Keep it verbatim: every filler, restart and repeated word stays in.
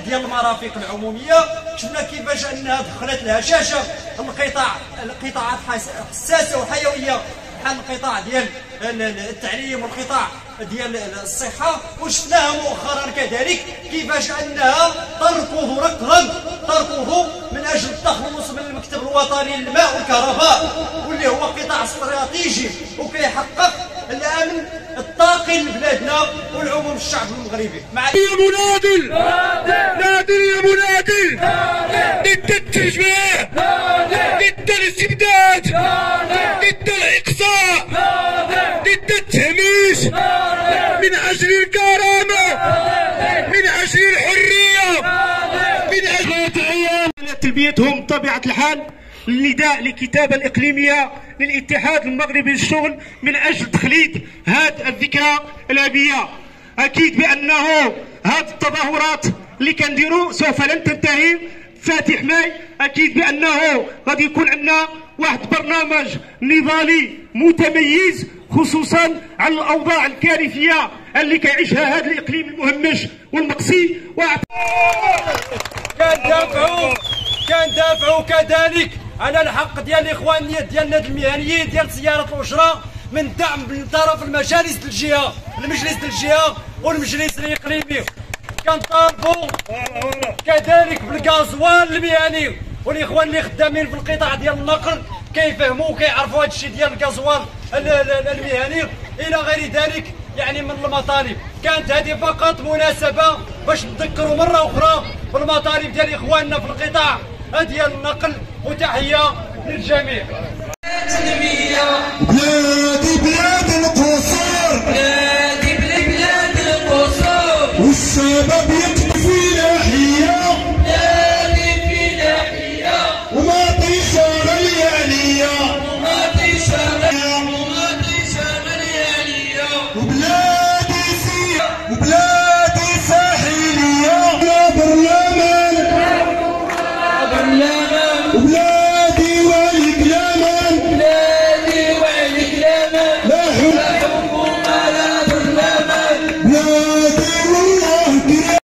ديال المرافق العموميه. شفنا كيفاش انها دخلت الهشاشه القطاع القطاعات حساسه وحيويه بحال القطاع ديال التعليم والقطاع ديال الصحه. وشفناها مؤخرا كذلك كيفاش انها تركض ركضا تركض من اجل التخلص من المكتب الوطني للماء والكهرباء، واللي هو قطاع استراتيجي وكيحقق الامن الطاقي لبلادنا والعموم الشعب المغربي. مع يا مناضل ناضل يا مناضل ضد التجميع، ضد الاستبداد، ضد الاقصاء، ضد التهميش، من اجل الكرامه، من اجل الحريه، من اجل ايام تلبيتهم بطبيعه الحال النداء للكتابه الاقليميه للاتحاد المغربي للشغل من اجل تخليد هذه الذكرى الابيه. اكيد بانه هذه التظاهرات اللي كنديروا سوف لن تنتهي فاتح ماي. اكيد بانه غادي يكون عندنا واحد برنامج نضالي متميز خصوصا على الاوضاع الكارثيه اللي كيعيشها هذا الاقليم المهمش والمقسي. كندافعوا كندافعوا كذلك على الحق ديال الاخوان ديالنا المهنيين ديال سياره الاجره من دعم من طرف المجالس الجهه المجلس الجهه والمجلس الاقليمي. كنطالبوا كذلك بالغازوال المهني، والاخوان اللي خدامين في القطاع ديال النقل كيفهموا وكيعرفوا هذا الشيء ديال الغازوال المهني الى غير ذلك يعني من المطالب. كانت هذه فقط مناسبه باش نذكروا مره اخرى بالمطالب ديال اخواننا في القطاع ديال النقل. وتحيه للجميع. بلادي بلاد القصور، بلادي بلاد القصور، والشباب